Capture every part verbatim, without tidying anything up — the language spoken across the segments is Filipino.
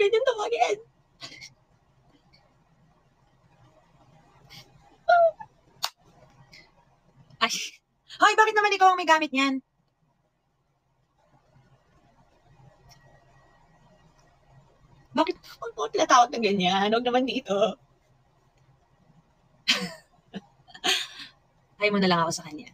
ganyan tawagin. Ay. Hoy, bakit naman ikaw ang may gamit niyan? Bakit? Huwag mo tinatawag ng ganyan. Huwag naman dito. Hay mo na lang ako sa kanya.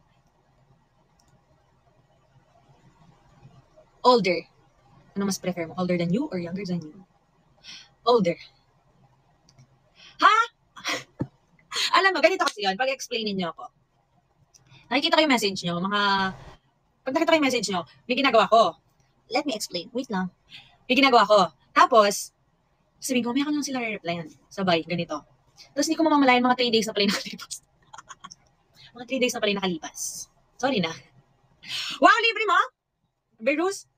Older. Ano mas prefer mo? Older than you or younger than you? Older. Ha? Alam mo, ganito kasi yun. Pag-explainin niyo ako. Nakikita ko yung message niyo. Mga... Pag nakita ko yung message niyo, may ginagawa ko. Let me explain. Wait lang. May ginagawa ko. Tapos, sabihin ko, may ako nang sila re-replyan. Sabay, ganito. Tapos hindi ko mamamalayan mga three days na pala nakalipas. mga three days na pala nakalipas. Sorry na. Wow, libre mo? Berus?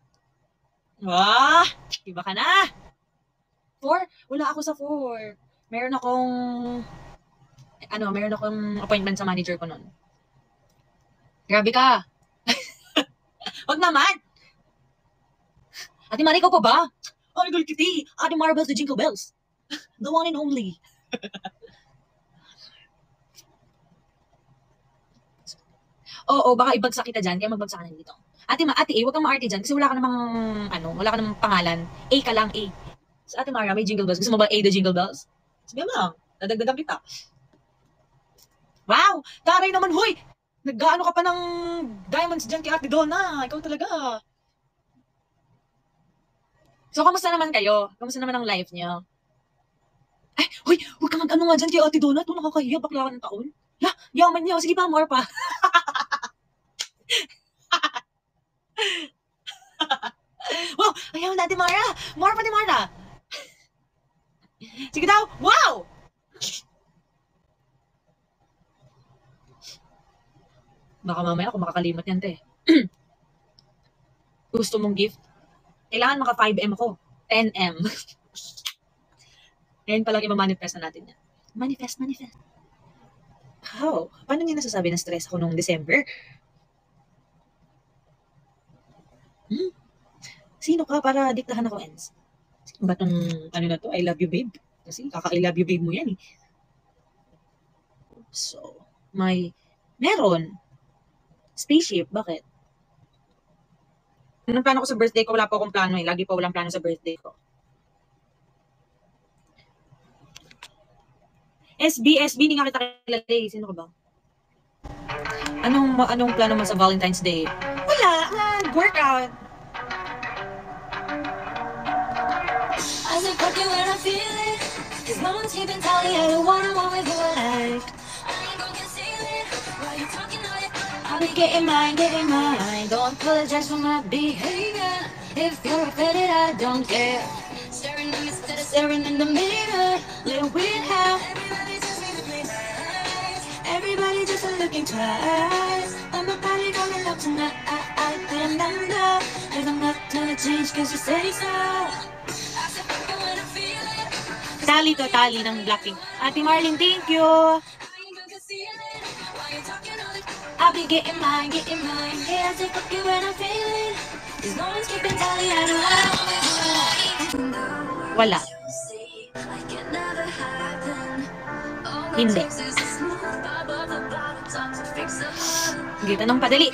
Wah! Iba ka na! Four? Wala ako sa four. Meron akong... Ano, meron akong appointment sa manager ko nun. Grabe ka! Wag naman! Ate Mari, ikaw pa ba? Ay, girl kitty! Ate Maribel's the Jingle Bells. The one and only. Oo, baka ibagsak kita dyan, kaya magbagsak ka na dito. Ate, ma ate A, huwag kang ma-arte dyan kasi wala ka namang, ano, wala ka namang pangalan. A ka lang, A. Sa Ate Mara, may Jingle Bells. Gusto mo ba A the Jingle Bells? Sabi mo lang, dadagdagan kita. Wow! Taray naman, huy! Nag-gaano ka pa ng diamonds dyan kay Ate Donna. Ikaw talaga. So, kamusta naman kayo? Kamusta naman ang life niyo? Ay, huy! Huwag ka mag-ano nga dyan kay Ate Donna. Ito nakakahiya, bakla ka ng taon. La, yaman niya. Sige pa, more pa. Wow! Ayaw na, Ate Mara. More pa, Ate Mara. Sige daw. Wow! Baka mamaya ako makakalimot yan, te. Gusto mong gift? Kailangan maka five M ako. ten M. Ngayon pa lang i-manifest na natin yan. Manifest, manifest. How? Paano niya nasasabi na stress ako noong December? Hmm? Sino ka para diktahan ako, Ens? Sino ba tong, ano na to? I love you, babe. Kasi kaka-I love you, babe mo yan, eh. So, may, meron. Spaceship, bakit? Anong plano ko sa birthday ko? Wala pa akong plano, eh. Lagi pa walang plano sa birthday ko. S B, S B, hindi nga kita kilala, eh. Sino ka ba? Anong, anong plano mo sa Valentine's Day? Wala, mag-workout. I said, fuck you when I feel it. Cause no one's keeping tally. I don't wanna want with you like. I ain't gon' conceal it. Why you talking all that? I'll be getting mine, getting mine. Don't apologize for my behavior. If you're offended, I don't care. Staring at me instead of staring in the mirror. Little weird how everybody tells me to play nice. Everybody just looking twice. I'm a party going up tonight. I, I didn't know if I'm not gonna change cause you say so. Tali to, tali ng Blackpink. Ate Marlene, thank you. I'll be getting mine, getting mine. Yeah, I say fuck you when I'm feeling. Cause no one's keeping tally, I know I don't. Wala. Hindi. Hindi, tanong padali.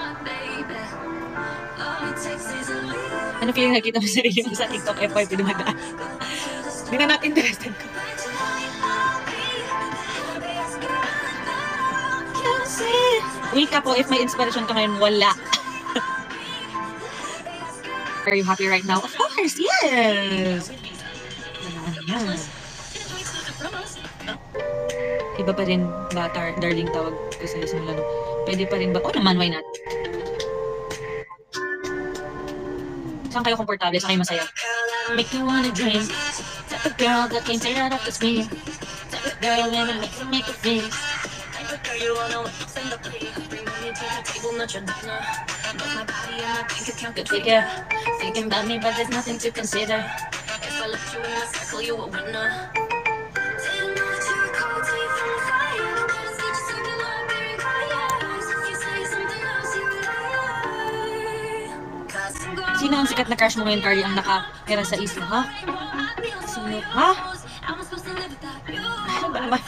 Ano feeling nakita mo sarili mo sa TikTok F Y P dumadaan? Hindi na not interested ko. Wake up po, if may inspiration ka ngayon, wala. Are you happy right now? Of course, yes! Ayan. Iba pa rin ba, tar darling tawag ko sa simula no? Pwede pa rin ba? Oh naman, why not? Saan kayo komportable? Saan kayo masaya? Make you wanna drink. Type of girl that can turn out off the screen. Type of girl that makes you make a face. Type of girl you wanna wax and the play. Bring me to the table, not your dinner. But my body and my bank account could figure. Thinking about me, but there's nothing to consider. If I left you in my circle, you a winner. Didn't know that you were cold till you found the fire. Didn't see you something like bearing quiet. If you say something else, you're a liar. Sino ang sikat na crush mo ngayon, Carly? Ang naka tira sa isla, ha? Sino? Ha? Ano ba naman?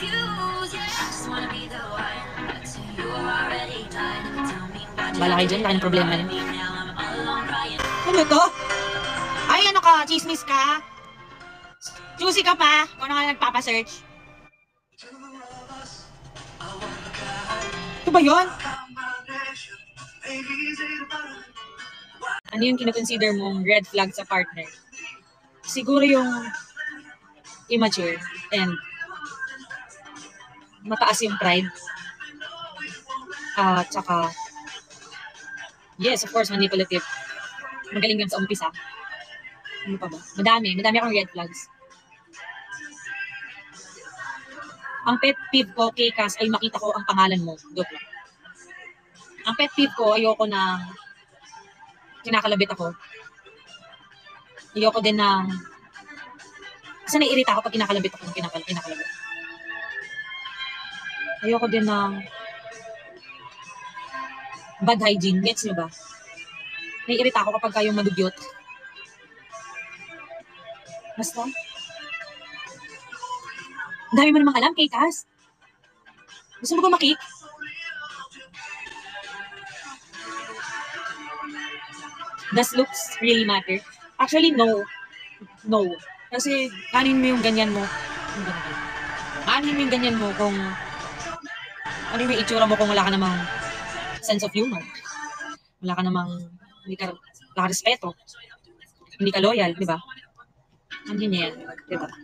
Bala kayo dyan, laki ng problema niyo. Ano to? Ay, ano ka? Chismis ka? Juicy ka pa? Kung ano nga nagpapasearch? Ito ba yun? Ano yung kinoconsider mong red flag sa partner? Siguro yung immature and mataas yung pride. At uh, saka, yes, of course, manipulative. Magaling yan sa umpisa. Ano pa ba? Madami. Madami akong red flags. Ang pet peeve ko, K-Cas, ay makita ko ang pangalan mo. Joke lang. Ang pet peeve ko, ayoko na kinakalabit ako. Ayoko din na kasi naiirita ako pag kinakalabit ako ng kinakal kinakalabit. Ayoko din ng bad hygiene. Gets nyo ba? Naiirita ako kapag kayong madugyot. Basta. Ang dami mo namang alam, K-Cas. Gusto mo ba makik? Does looks really matter? Actually, no. No. Kasi, kanin mo yung ganyan mo. Kanin mo yung ganyan mo kung ano yung itsura mo kung wala ka namang sense of humor. Wala ka namang, hindi ka, wala ka respeto. Hindi ka loyal, di ba? Hindi niya yan, di ba?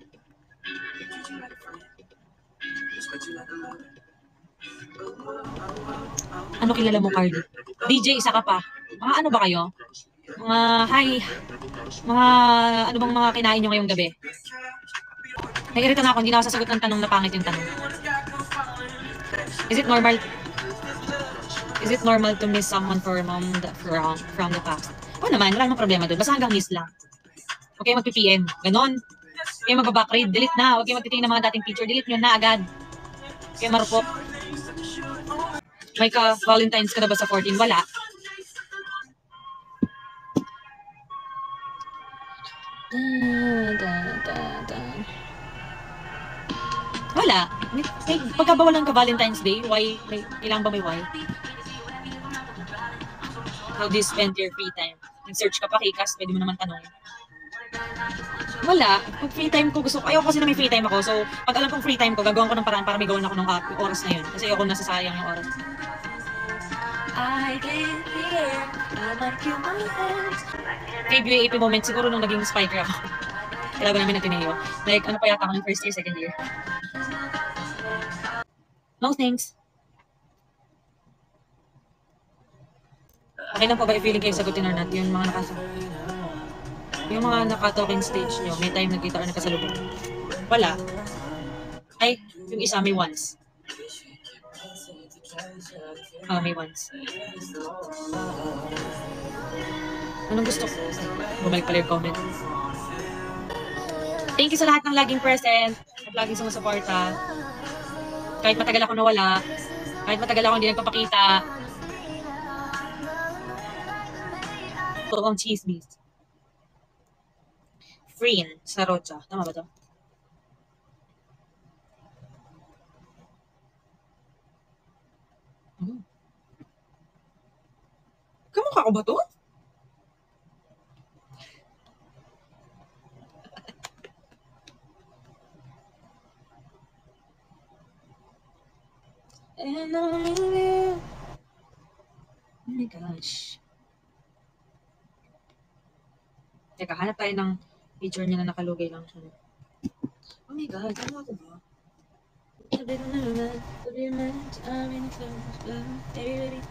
Ano kilala mo, Cardi? D J, isa ka pa. Mga ano ba kayo? Mga, hi. Mga, ano bang mga kinain nyo ngayong gabi? Nag-irita na ako, hindi na ako sasagot ng tanong na pangit yung tanong. Is it normal? Is it normal to miss someone for mom the, from, from the past? Oo naman, wala namang problema doon. Basta hanggang miss lang. Okay, mag-P M. Ganon. Okay, mag-backread. Delete na. Okay, magtitingin ng mga dating picture. Delete nyo na agad. Okay, marupok. May ka-Valentine's ka na ba sa fourteen? Wala. Da, da, da. Wala. May, may, pagkabawalan ka Valentine's Day, why? May, kailangan ba may why? How do you spend your free time? Nag-search ka pa, K-Cas, pwede mo naman tanongin. Wala. Pag free time ko, gusto ko, ayaw kasi na may free time ako. So, pag alam kong free time ko, gagawin ko ng paraan para may gawin ako ng uh, oras na yun. Kasi ayoko nasasayang yung oras. I can't hear, I might kill my hands. K B A A P moment, siguro nung naging spiker ako. Kailangan namin ng Tineo. Like, ano pa yata ako ng first year, second year. No thanks. Okay lang po ba i-feeling kayo sagutin or not? Yung mga nakasa... Yung mga naka-talking stage nyo, may time nagkita or nagkasalubong. Wala. Ay, yung isa may once. Ah, uh, may once. Anong gusto ko? Bumalik pala yung comment. Thank you sa lahat ng laging present at laging sumusuporta. Kahit matagal ako nawala, kahit matagal ako hindi nagpapakita. Ito ang chismis. Freen sa Rocha. Tama ba ito? Hmm. Kamukha ko ba ito? And I'm in you. Oh my gosh. Teka, hanap tayo ng picture niya na nakalugay lang siya. Oh my God, ano ako ba? Sabi ko na naman, sabi naman, sabi na lang, baby.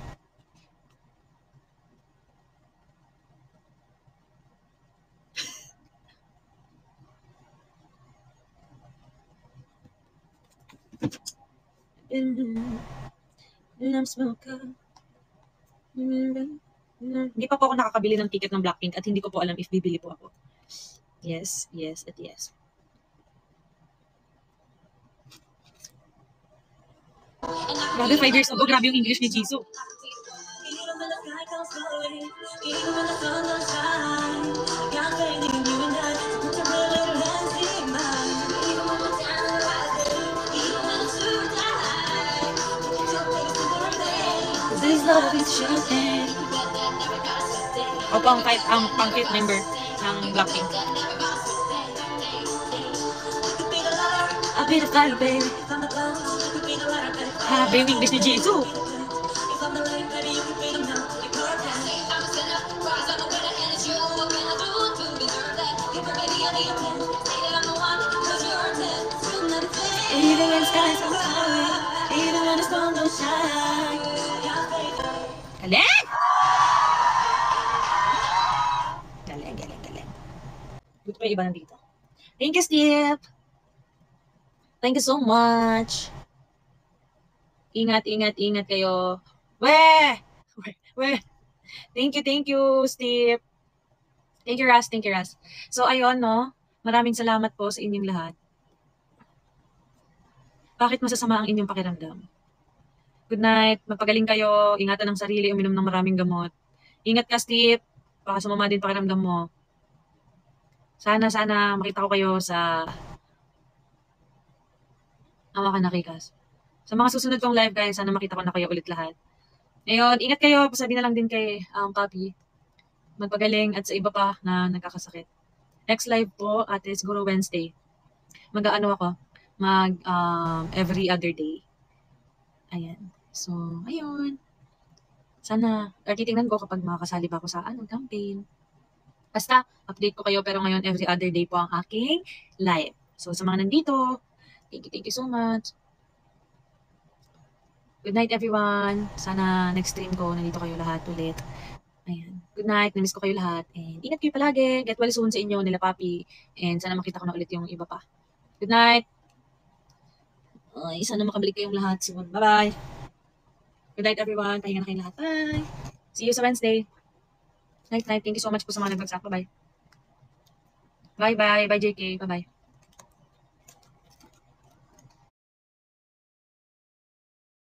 Hindi pa po ako nakakabili ng ticket ng Blackpink at hindi ko po alam if bibili po ako. Yes, yes, at yes. Grabe, five years ago, grabe yung English ni Jisoo. love is champagne. O pang five, ang pang fifth member ng Blackpink. I'll be the fire, baby. From the clouds, you could be the lighter, baby. Ha, ba yung English ni Jisoo? If I'm the light, baby, you could be the moon. You're perfect. I'm a sinner, rise up and winner, and it's you. What can I do to deserve that? You can baby, I'll be your man. Say that I'm the one, cause you're a ten. You're not a ten. Even when the sky's so cloudy, even when the sun don't shine. Galing! Galing, galing, galing. Buti pa yung iba nandito. Thank you, Steve! Thank you so much! Ingat, ingat, ingat kayo. Weh! Weh! Thank you, thank you, Steve! Thank you, Ras, thank you, Ras. So, ayun, no? Maraming salamat po sa inyong lahat. Bakit masasama ang inyong pakiramdam? Good night. Magpagaling kayo. Ingatan ang sarili. Uminom ng maraming gamot. Ingat ka, Steve. Baka sumama din pakiramdam mo. Sana, sana makita ko kayo sa Awa ka nakikas. Sa mga susunod kong live, guys, sana makita ko na kayo ulit lahat. Ngayon, ingat kayo. Pasabi na lang din kay um, Papi. Magpagaling at sa iba pa na nagkakasakit. Next live po, ate, siguro Wednesday. Mag-ano ako? Mag um, every other day. Ayan. So, ayun. Sana, or titingnan ko kapag makakasali ba ako sa ano, campaign. Basta, update ko kayo, pero ngayon every other day po ang aking live. So, sa mga nandito, thank you, thank you so much. Good night, everyone. Sana next stream ko, nandito kayo lahat ulit. Ayan. Good night, namiss ko kayo lahat. And ingat kayo palagi. Get well soon sa inyo, nila Papi. And sana makita ko na ulit yung iba pa. Good night. Ay, sana makabalik kayong lahat soon. Bye-bye. Good night, everyone. Pahinga na kayong lahat. Bye. See you sa Wednesday. Night, night. Thank you so much po sa mga nagbagsak. Bye-bye. Bye-bye. Bye, J K. Bye-bye.